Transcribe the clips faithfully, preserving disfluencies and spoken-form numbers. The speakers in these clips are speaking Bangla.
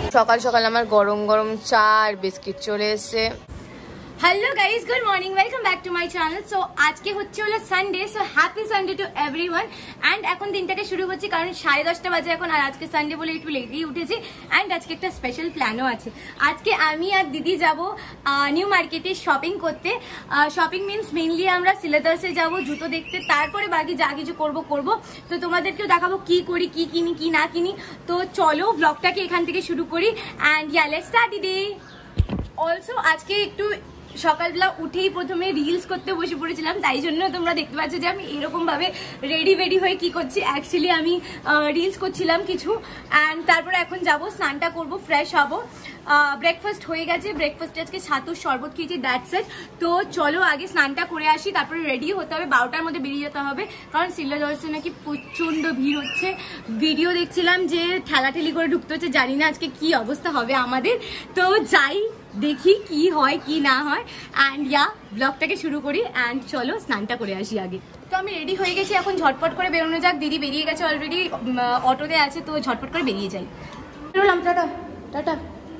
সকাল সকাল আমার গরম গরম চা আর বিস্কিট চলে এসেছে। Hello guys, good morning, welcome back to my channel. So आज के হচ্ছে হলো Sunday, so happy Sunday to everyone. And এখন দিনটাকে শুরু করছি কারণ সাড়ে দশটা বাজে এখন, আর আজকে সানডে বলে একটু লেটেই উঠেছি। এন্ড আজকে একটা স্পেশাল প্ল্যানও আছে। আজকে আমি আর দিদি যাব নিউ মার্কেটে শপিং করতে। শপিং মিনস মেইনলি আমরা সিলেদার্সে যাব জুতো দেখতে, তারপরে বাকি যা কিছু করব করব। তো তোমাদেরকেও দেখাবো কি করি, কি কিনি কি না কিনি। তো চলো ব্লগটাকে এখান থেকে শুরু করি। এন্ড ইয়া লেটস স্টার্ট দিদি। অলসো আজকে একটু সকালবেলা উঠেই প্রথমে রিলস করতে বসে পড়েছিলাম, তাই জন্য তোমরা দেখতে পাচ্ছ যে আমি এরকম ভাবে রেডি রেডি হয়ে কি করছি। অ্যাকচুয়ালি আমি রিলস করছিলাম কিছু। অ্যান্ড তারপরে এখন যাব, স্নানটা করব, ফ্রেশ হব। ব্রেকফাস্ট হয়ে গেছে, ব্রেকফাস্টে আজকে ছাতুর শরবত খেয়েছি, দ্যাটস ইট। তো চলো আগে স্নানটা করে আসি, তারপরে রেডি হতে হবে, বারোটার মধ্যে বেরিয়ে যেতে হবে কারণ সিলেদার্সে নাকি প্রচন্ড ভিড় হচ্ছে। ভিডিও দেখছিলাম যে ঠেলাঠেলি করে ঢুকতে হচ্ছে, জানি না আজকে কি অবস্থা হবে আমাদের। তো যাই, দেখি কি হয় কি না হয়। অ্যান্ড ইয়া ব্লগটাকে শুরু করি। অ্যান্ড চলো স্নানটা করে আসি আগে। তো আমি রেডি হয়ে গেছি, এখন ঝটপট করে বেরোনো যাক। দিদি বেরিয়ে গেছে অলরেডি, অটোতে আছে, তো ঝটপট করে বেরিয়ে যাই। বেরোলাম, টাটা টাটা।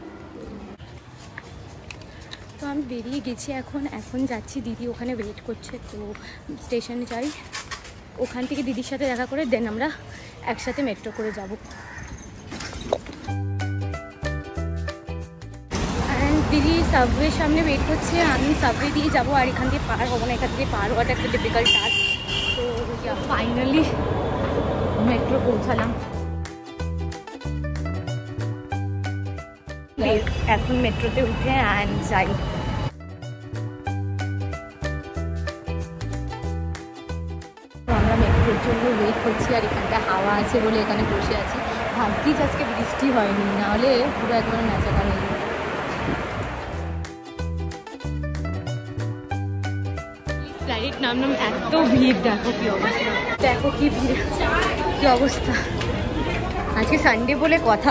তো আমি বেরিয়ে গেছি এখন এখন যাচ্ছি, দিদি ওখানে ওয়েট করছে। তো স্টেশনে যাই, ওখান থেকে দিদির সাথে দেখা করে দেন আমরা একসাথে মেট্রো করে যাব। দিদি সাবওয়ের সামনে ওয়েট করছে, আমি সাবওয়ে দিয়ে যাবো, আর এখান থেকে পার হবো না, এখান থেকে পার হওয়াটা একটা ডিফিকাল্ট টাস্ক। তো ফাইনালি মেট্রো পৌঁছালাম। এখন মেট্রোতে উঠে অ্যান্ড যাই। তো আমরা মেট্রোর জন্য ওয়েট করছি, আর এখানটা হাওয়া আছে বলে এখানে বসে আছি। ভাবছি আজকে বৃষ্টি হয়নি, নাহলে পুরো একবার ম্যাচাকার হয়ে যাবে। ফ্লাইট নামলাম, এত ভিড়, দেখো কি অবস্থা, দেখো কি ভিড়, কি অবস্থা। আজকে সানডে বলে কথা।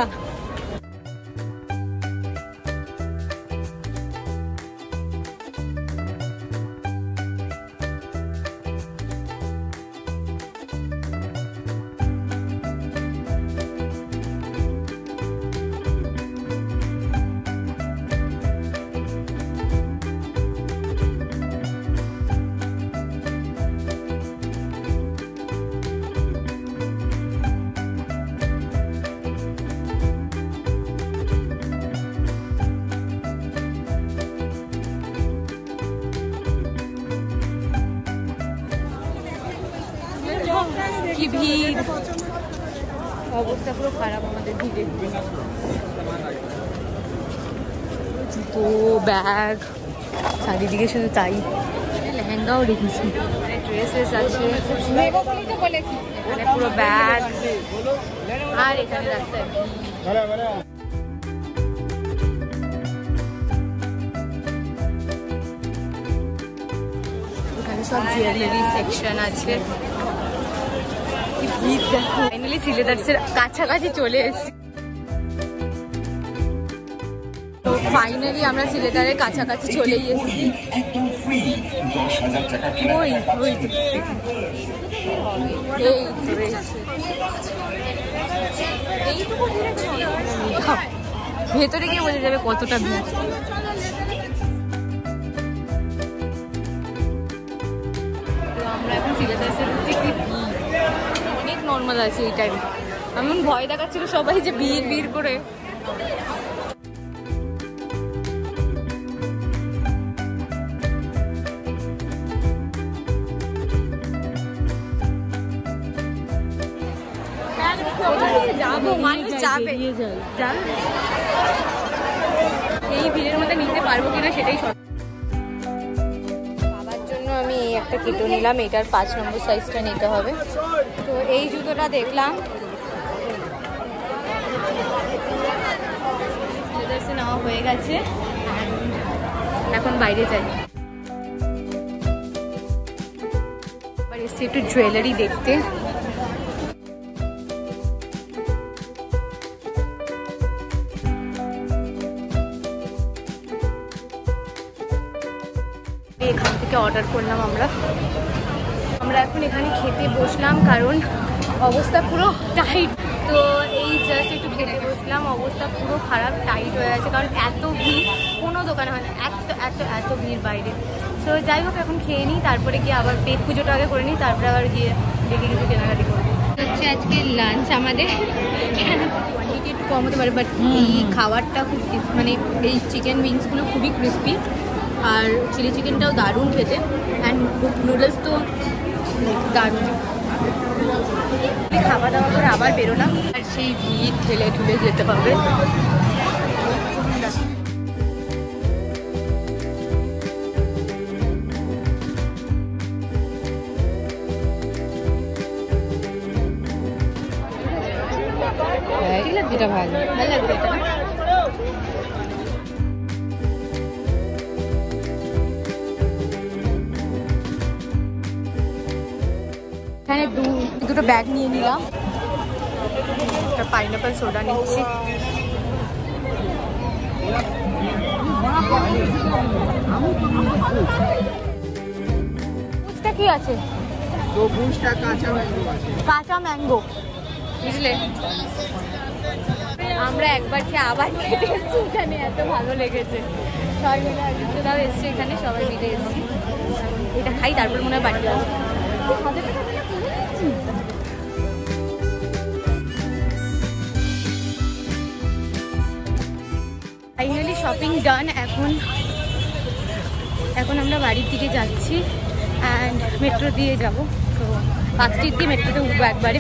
কি ভিড়, অবস্থা পুরো খারাপ আমাদের ভিড়ে। জুতো, ব্যাগ, চারিদিকে শুধু তাই। লেহেঙ্গাও রেখেছি, ড্রেস ফ্রেস আছে, এখানে পুরো ব্যাগ, আর এখানে রাস্তায় এখানে সব জুয়েলারি সেকশন আছে। ফাইনালি সিলেদার্সের কাছাকাছি চলে এসেছি। তো ফাইনালি আমরা সিলেদারের কাছাকাছি চলেই এসেছি। ওই ওই ভেতরে গিয়ে বোঝা যাবে কতটা ভিড়। তো আমরা এখন সিলেদার্সের কি ভিড়, অনেক নর্মাল আছে এই টাইমে। এমন ভয় দেখাচ্ছিল সবাই যে ভিড় ভিড় করে। যাবো, মানুষ যাবে, এই ভিড়ের মধ্যে নিতে পারবো কিনা সেটাই সব। বাবার জন্য আমি এই একটা কিটো নিলাম, এটার পাঁচ নম্বর সাইজটা নিতে হবে। তো এই জুতোটা দেখলাম, নেওয়া হয়ে গেছে, এখন বাইরে যাই। এবার এসছি একটু জুয়েলারি দেখতে। এখান থেকে অর্ডার করলাম আমরা আমরা এখন এখানে খেতে বসলাম, কারণ অবস্থা পুরো টাইট। তো এই জাস্ট একটু খেতে বসলাম, অবস্থা পুরো খারাপ, টাইট হয়ে আছে, কারণ এত ভিড়, কোনো দোকানে হয় না, এত এত এত ভিড় বাইরে। তো যাই হোক এখন খেয়ে নিই, তারপরে গিয়ে আবার পেট পুজোটা আগে করে নিই, তারপরে আবার গিয়ে দেখে কিছু কেনাকাটি করবো। হচ্ছে আজকে লাঞ্চ আমাদের, কোয়ান্টিটি একটু কম হতে পারে, বাট এই খাবারটা খুব মানে এই চিকেন উইংসগুলো খুবই ক্রিস্পি, আর চিলি চিকেনটাও দারুণ খেতে, অ্যান্ড নুডলস তো দারুণ। খাওয়া দাওয়া করে আবার বেরোলাম, আর সেই ভিড় ঠেলে ঠুলে যেতে হবে। যেটা ভালো ভালো লাগবে এটা না? এখানে দুটো ব্যাগ নিয়ে নিলাম, একটা পাইনাপেল সোডা নিচ্ছি। বুঝটা কি আছে? কাঁচা ম্যাঙ্গো, বুঝলে? আমরা একবার খেয়ে আবার খেতে এসেছি এখানে, এত ভালো লেগেছে। সবাই মিলে আরেকজনরাও এসছে এখানে, সবাই মিলে এসেছি। এটা খাই, তারপর মনে হয় বাড়ি যাবো। Finally shopping done. এখন এখন আমরা বাড়ির দিকে যাচ্ছি, অ্যান্ড মেট্রো দিয়ে যাবো। তো পাঁচ স্ট্রিট দিয়ে মেট্রোতে উঠবো একবারে।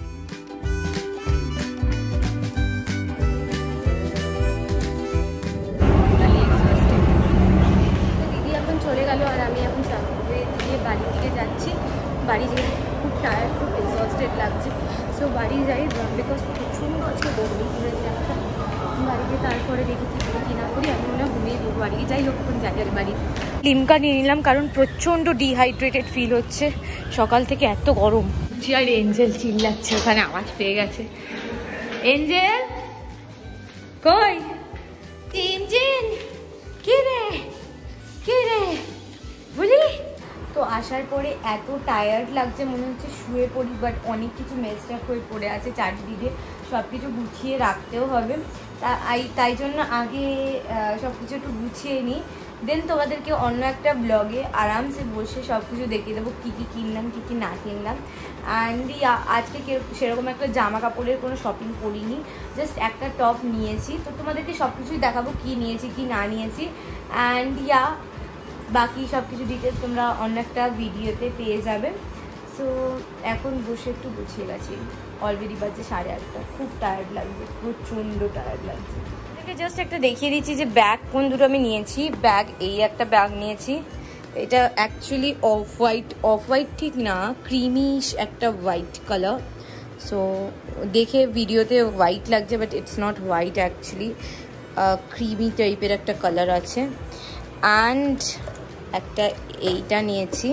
বাড়ির দিকে যাচ্ছি, বাড়ি যেয়ে খুব টায়ার্ড, খুব এক্সস্টেড লাগছে। সো বাড়ি যাই, বিকজ প্রচণ্ড আজকে গরমই পড়েছে একটা। বাড়িতে তারপরে দেখি কী করি কী না করি, আমি মনে হয় ঘুমিয়ে পড়বো বাড়ি যাই হোক। এখন যাই আর বাড়ি লিমকা নিয়ে নিলাম, কারণ প্রচণ্ড ডিহাইড্রেটেড ফিল হচ্ছে সকাল থেকে, এত গরম। আর এঞ্জেল চিল্লাচ্ছে ওখানে, আওয়াজ পেয়ে গেছে। এঞ্জেল কই? এঞ্জেল কে রে কে রে বলি? তো আসার পরে এত টায়ার্ড লাগছে, মনে হচ্ছে শুয়ে পড়ি, বাট অনেক কিছু মেসআপ হয়ে পড়ে আছে চারদিকে, সব কিছু গুছিয়ে রাখতেও হবে। তাই তাই জন্য আগে সব কিছু একটু গুছিয়ে নিই, দেন তোমাদেরকে অন্য একটা ব্লগে আরামসে বসে সব কিছু দেখিয়ে দেবো কী কী কিনলাম, কী কী না কিনলাম। অ্যান্ড আজকে সেরকম একটা জামা কাপড়ের কোনো শপিং করিনি, জাস্ট একটা টপ নিয়েছি। তো তোমাদেরকে সব কিছুই দেখাবো কী নিয়েছি কী না নিয়েছি। অ্যান্ড ইয়া বাকি সব কিছু ডিটেলস তোমরা অন্য একটা ভিডিওতে পেয়ে যাবে। সো এখন বসে একটু গুছিয়ে গেছি, অলরেডি বাজে সাড়ে আটটা, খুব টায়ার্ড লাগছে, প্রচণ্ড টায়ার্ড লাগছে। এটাকে জাস্ট একটা দেখিয়ে দিচ্ছি যে ব্যাগ কোন দুটো আমি নিয়েছি। ব্যাগ এই একটা ব্যাগ নিয়েছি, এটা actually off white, off white ঠিক না, ক্রিমিশ একটা হোয়াইট কালার। সো দেখে ভিডিওতে হোয়াইট লাগছে, but it's not white, actually creamy টাইপের একটা কালার আছে। অ্যান্ড একটা এইটা নিয়েছি,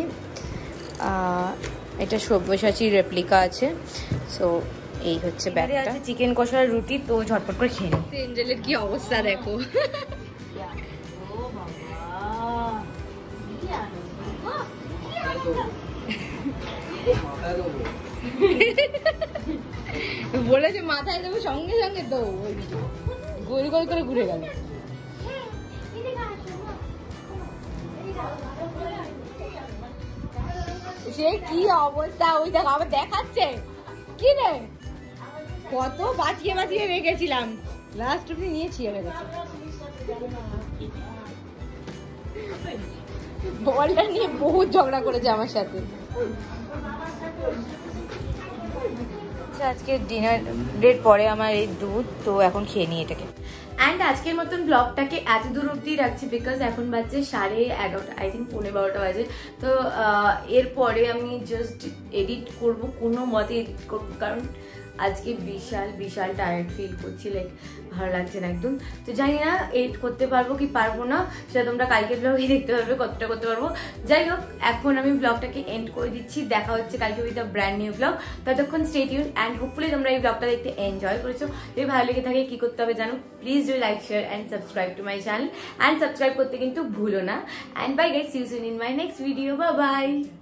এটা সব্যসাচী রেপ্লিকা আছে। সো এই হচ্ছে ব্যাগটা। আছে চিকেন কষার রুটি, তো ঝটপট করে খেয়ে নিই। এঞ্জেলের কি অবস্থা দেখো, বলেছে মাথায় দেবো, সঙ্গে সঙ্গে তো গোল গোল করে ঘুরে গেল। সে কি অবস্থা, ওই দেখ আবার দেখাচ্ছে কি রে, কত বাঁচিয়ে বাঁচিয়ে রেখেছিলাম, লাস্ট অব্দি নিয়ে ছিঁড়ে গেছে। বলটা নিয়ে বহুত ঝগড়া করেছে আমার সাথে। আজকে ডিনার ডেট পরে আমার এই দুধ, তো এখন খেয়ে নিই এটাকে। অ্যান্ড আজকের মতন ব্লগটাকে এত দূর অব্দি রাখছি, বিকজ এখন বাজছে সাড়ে এগারোটা, আই থিঙ্ক পৌনে বারোটা বাজে। তো এরপরে আমি জাস্ট এডিট করব, কোনো মতে এডিট করবো, কারণ আজকে বিশাল বিশাল টায়ার্ড ফিল করছি, লাইক ভালো লাগছে না একদম। তো জানি না এডিট করতে পারবো কি পারবো না, সেটা তোমরা কালকে ব্লগে দেখতে পারবে কতটা করতে পারবো। যাই হোক, এখন আমি ব্লগটাকে এন্ড করে দিচ্ছি, দেখা হচ্ছে কালকে with a brand new blog. ততক্ষণ স্টে টিউন, অ্যান্ড হোপফুলি তোমরা এই ব্লগটা দেখতে এনজয় করেছো। যদি ভালো লেগে থাকে কি করতে হবে জানো, please do like share and subscribe to my channel, and subscribe করতে কিন্তু ভুলো না। And bye guys, see you soon in my next video, bye by.